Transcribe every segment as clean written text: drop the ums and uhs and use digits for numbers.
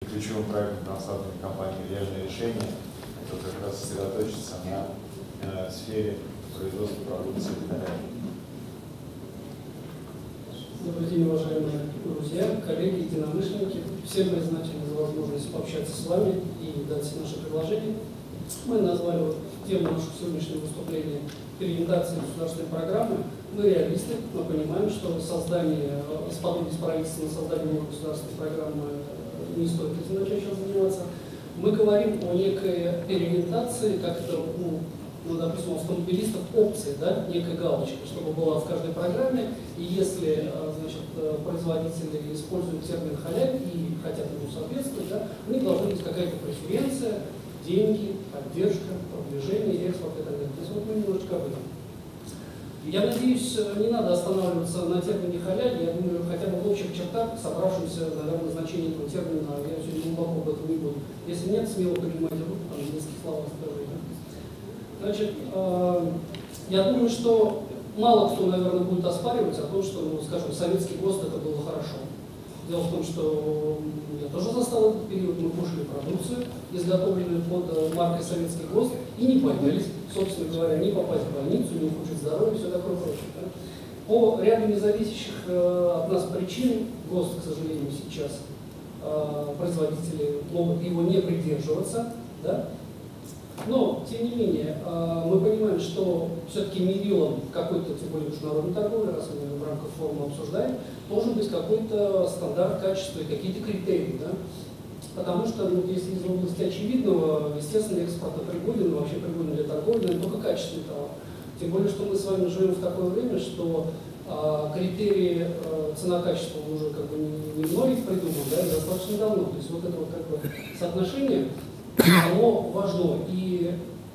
ключевым проектом консалтинговой компании «Реальное решение» это как раз сосредоточиться на сфере производства продукции питания. Добрый день, уважаемые друзья, коллеги, единомышленники. Всем признательны за возможность пообщаться с вами и дать наши предложения. Мы назвали тему нашего сегодняшнего выступления «Переориентация государственной программы». Мы реалисты, мы понимаем, что создание, сподобить правительства на создание новой государственной программы не стоит этим начать сейчас заниматься. Мы говорим о некой переориентации, как это допустим, у автомобилистов опции, да, некая галочка, чтобы была в каждой программе, и если, значит, производители используют термин халяль и хотят ему соответствовать, да, у них должна быть какая-то преференция, деньги, поддержка, продвижение, экспорт и так далее. То есть вот мы немножечко об этом. Я надеюсь, не надо останавливаться на термине халяль, я думаю, хотя бы в общих чертах, собравшимся, наверное, значение этого термина, я сегодня глубоко об этом не буду. Если нет, смело поднимайте руку, там несколько слов скажу. Значит, я думаю, что мало кто, наверное, будет оспаривать о том, что, ну, скажем, советский ГОСТ это было хорошо. Дело в том, что я тоже застал этот период, мы кушали продукцию, изготовленную под маркой «Советский ГОСТ», и не боялись, собственно говоря, не попасть в больницу, не ухудшить здоровье, все такое прочее. Да? По ряду независящих от нас причин ГОСТ, к сожалению, сейчас производители могут его не придерживаться, да? Но, тем не менее, мы понимаем, что все-таки мерилом какой-то, тем более международной торговли, раз мы в рамках форума обсуждаем, должен быть какой-то стандарт качества и какие-то критерии. Да? Потому что, ну, если из области очевидного, естественно, экспортопригоден, вообще пригоден для торговли, это только качественный товар. Тем более, что мы с вами живем в такое время, что критерии цена-качество уже как бы не мной придуман, да, достаточно давно. То есть вот это вот как бы соотношение, оно важно. И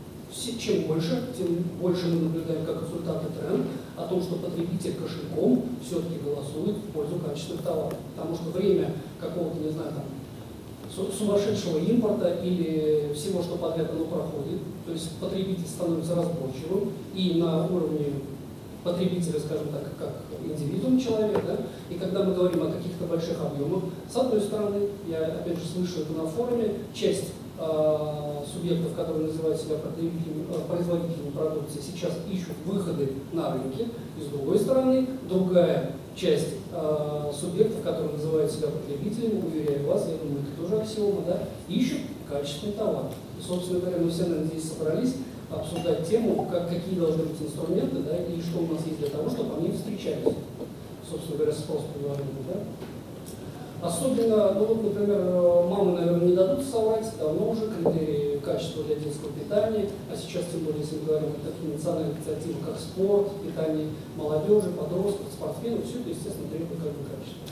чем больше, тем больше мы наблюдаем как результаты тренд о том, что потребитель кошельком все-таки голосует в пользу качественных товаров. Потому что время какого-то, не знаю, там, сумасшедшего импорта или всего, что подряд, оно проходит. То есть потребитель становится разборчивым и на уровне потребителя, скажем так, как индивидуум человек, да? И когда мы говорим о каких-то больших объемах, с одной стороны, я опять же слышу это на форуме, часть субъектов, которые называют себя производителями продукции, сейчас ищут выходы на рынке, и с другой стороны, другая часть субъектов, которые называют себя потребителями, уверяю вас, я думаю, это тоже аксиома, да, ищут качественный товар. И, собственно говоря, мы все, наверное, здесь собрались обсуждать тему, какие должны быть инструменты, да, и что у нас есть для того, чтобы они встречались, собственно говоря, спрос предложения. Да. Особенно, ну вот, например, мамы, наверное, не дадут соврать, давно уже критерии качества для детского питания, а сейчас, тем более, если мы говорим о таких национальных инициативах, как спорт, питание молодежи, подростков, спортсменов, все это, естественно, требует как бы качества.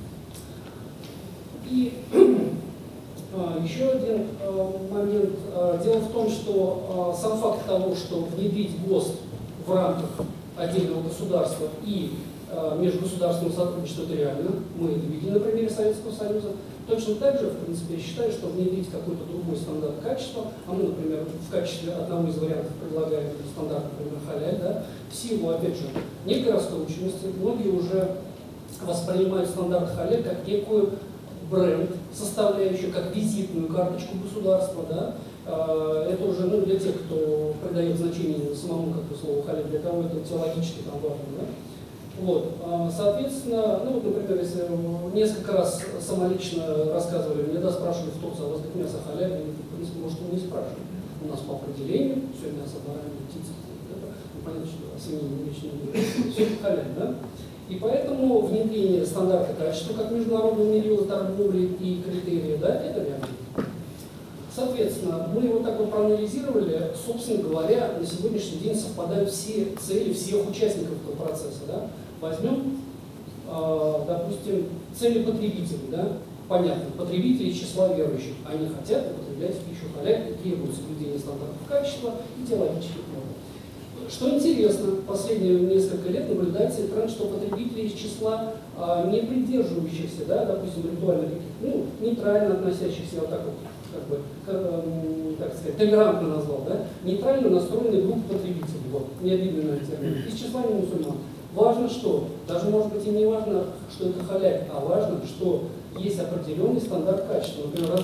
И еще один момент. Дело в том, что сам факт того, что внедрить ГОСТ в рамках отдельного государства и межгосударственного сотрудничества, это реально. Мы это видели на примере Советского Союза. Точно так же, в принципе, я считаю, что внедрить какой-то другой стандарт качества, а мы, например, в качестве одного из вариантов предлагаем стандарт, например, халяль, да, в силу, опять же, некой раскрученности, многие уже воспринимают стандарт халяль как некую бренд, составляющую, как визитную карточку государства, да. Это уже, ну, для тех, кто придает значение самому как бы слову халяль, для кого это теологически там важно, да. Вот, соответственно, ну вот, например, если несколько раз самолично рассказывали, мне, да, спрашивали в Турции, а у вас как мясо халяль, в принципе, может, не спрашивали. У нас по определению все мясо баранины, птицы, ну, понятно, что свинина, речь не будет, все это халяль, да? И поэтому внедрение стандарта качества как международного мерила торговли и критерии, да, это реально. Соответственно, мы вот так вот проанализировали, собственно говоря, на сегодняшний день совпадают все цели всех участников этого процесса. Да? Возьмем, допустим, цели потребителей. Да? Понятно, потребители из числа верующих. Они хотят употреблять пищу халяль и требуют соблюдения стандартов качества и теологических норм. Что интересно, последние несколько лет наблюдается тренд, что потребители из числа не придерживающихся, да, допустим, ритуально таких, ну, нейтрально относящихся, вот так вот, как бы, так сказать, толерантно назвал, да, нейтрально настроенные группы потребителей, вот, не обидный термин, из числа не мусульман. Важно что? Даже, может быть, и не важно, что это халяль, а важно, что есть определенный стандарт качества. Например,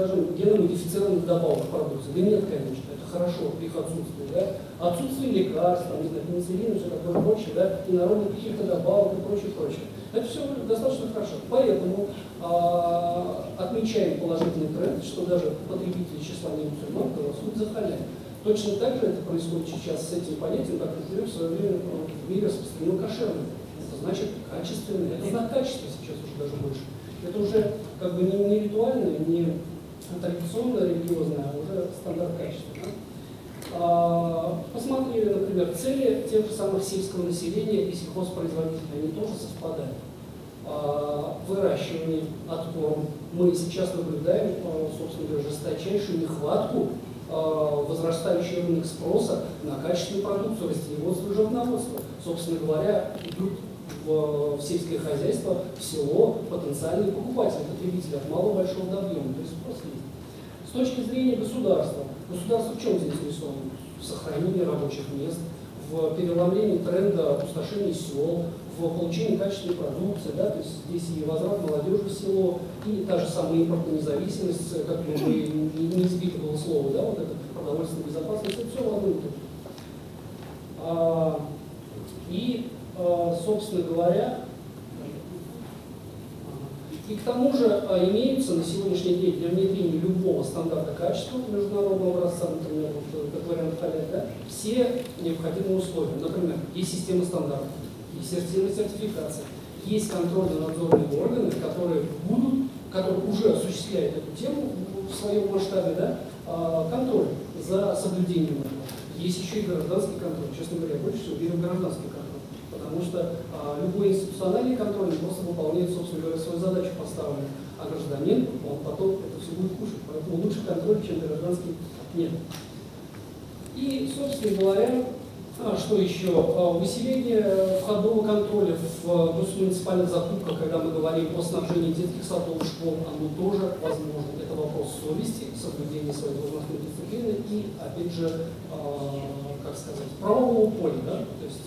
скажем, генно-модифицированных добавок к продукции? Да нет, конечно, это хорошо, их отсутствие. Да? Отсутствие лекарств, там, не знаю, пенициллина, все такое прочее, да? инородных каких-то добавок и прочее, прочее. Это все достаточно хорошо. Поэтому отмечаем положительный тренд, что даже потребители числа не мусульман голосуют за халяль. Точно так же это происходит сейчас с этим понятием, как, например, в свое время в мире распространено кошерное. Это значит качественное. Это знак качества сейчас уже даже больше. Это уже как бы не ритуальное, не традиционное религиозное, а уже стандарт качества. Да? Посмотрели, например, цели тех же самых сельского населения и сельхозпроизводителей, они тоже совпадают. Выращивание, откорм. Мы сейчас наблюдаем, собственно говоря, жесточайшую нехватку, возрастающий рынок спроса на качественную продукцию растениеводства и животноводства. Собственно говоря, идут в сельское хозяйство, в село потенциальные покупатели, потребители от малого большого до объема. То есть спрос есть. С точки зрения государства, государство в чем заинтересовано? В сохранении рабочих мест, в переломлении тренда опустошения сел, в получении качественной продукции, да, то есть здесь и возврат молодежи в село, и та же самая импортная независимость, как бы не избито было слово, да, вот это продовольственная безопасность, это все в одном и томе. Собственно говоря, и к тому же имеются на сегодняшний день для внедрения любого стандарта качества международного образца, например, как вариант халяль, да, все необходимые условия. Например, есть система стандартов, есть система сертификации, есть контрольно-надзорные органы, которые уже осуществляют эту тему в своем масштабе, да, контроль за соблюдением этого. Есть еще и гражданский контроль. Честно говоря, больше всего верю в гражданский контроль. Потому что любой институциональный контроль просто выполняет, собственно говоря, свою задачу поставленную, а гражданин, он потом это все будет кушать. Поэтому лучше контроль, чем гражданский, нет. И, собственно говоря, что еще? Усиление входного контроля в госмуниципальных закупках, когда мы говорим о снабжении детских садов, школ, оно тоже возможно. Это вопрос совести, соблюдения своей должностной дисциплины и, опять же, как сказать, правового поля, да? То есть,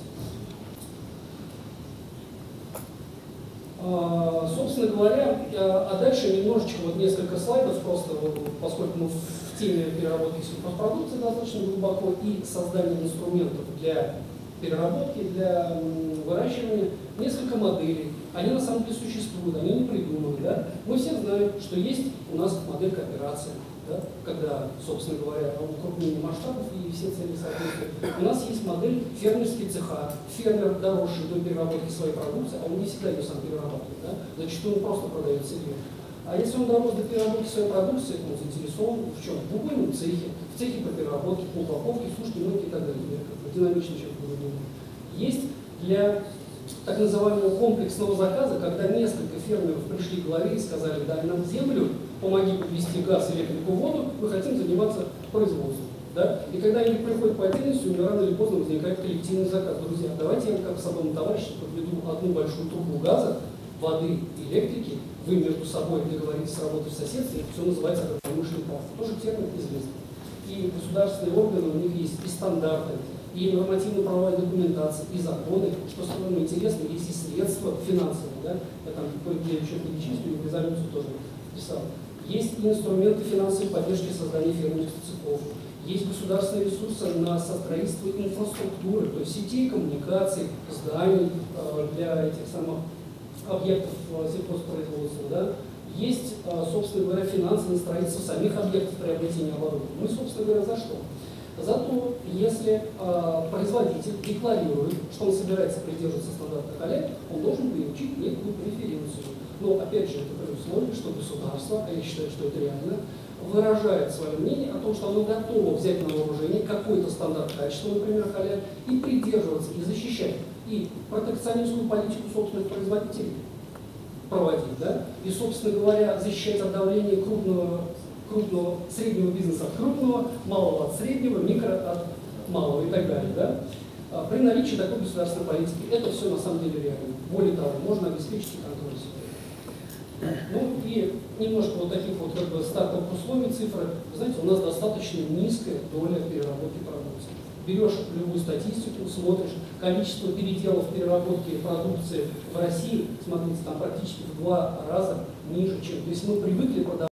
собственно говоря, а дальше немножечко, вот несколько слайдов, просто поскольку мы в теме переработки сельхозпродукции достаточно глубоко и создания инструментов для переработки, для выращивания, несколько моделей. Они на самом деле существуют, они не придуманы. Да? Мы все знаем, что есть у нас модель кооперации. Да? Когда, собственно говоря, укрупнение масштабов и все цели соответствуют. У нас есть модель фермерские цеха. Фермер, доросший до переработки своей продукции, а он не всегда ее сам перерабатывает. Да? Зачастую он просто продает сырье. А если он дорос до переработки своей продукции, то он заинтересован в чем? В убойном цехе, в цехе по переработке, по упаковке, сушке, мойке и так далее. Динамично сейчас буду думать. Есть для так называемого комплексного заказа, когда несколько фермеров пришли к главе и сказали: дай нам землю, помоги подвести газ, электрику, воду, мы хотим заниматься производством. Да? И когда они приходят по отдельности, у меня рано или поздно возникает коллективный заказ. Друзья, давайте я как садовому товарищу подведу одну большую трубу газа, воды, электрики, вы между собой договоритесь работать в соседстве, это все называется промышленный парк. Тоже термин известный. И государственные органы, у них есть и стандарты, и нормативно-правовая документация, и законы, что самое интересное, есть и средства финансовые, да? Я там кое-где еще перечислю, и резолюцию тоже писал. Есть и инструменты финансовой поддержки создания фермерских цехов, есть государственные ресурсы на строительство инфраструктуры, то есть сетей коммуникаций, зданий для этих самых объектов сельхозпроизводства. Да? Есть, собственно говоря, финансы на строительство самих объектов приобретения оборудования. Мы, собственно говоря, за что? За то, если производитель декларирует, что он собирается придерживаться стандарта халяль, он должен получить некую преференцию. Но, опять же, это при условии, что государство, а я считаю, что это реально, выражает свое мнение о том, что оно готово взять на вооружение какой-то стандарт качества, например, халяль, и придерживаться, и защищать, и протекционистскую политику собственных производителей проводить, да? И, собственно говоря, защищать от давления крупного, среднего бизнеса от крупного, малого от среднего, микро от малого и так далее. Да? При наличии такой государственной политики это все на самом деле реально. Более того, можно обеспечить и контроль себя. Ну и немножко вот таких вот как бы стартовых условий, цифры. Вы знаете, у нас достаточно низкая доля переработки продукции. Берешь любую статистику, смотришь, количество переделов переработки продукции в России, смотрите, там практически в 2 раза ниже, чем. То есть мы привыкли продавать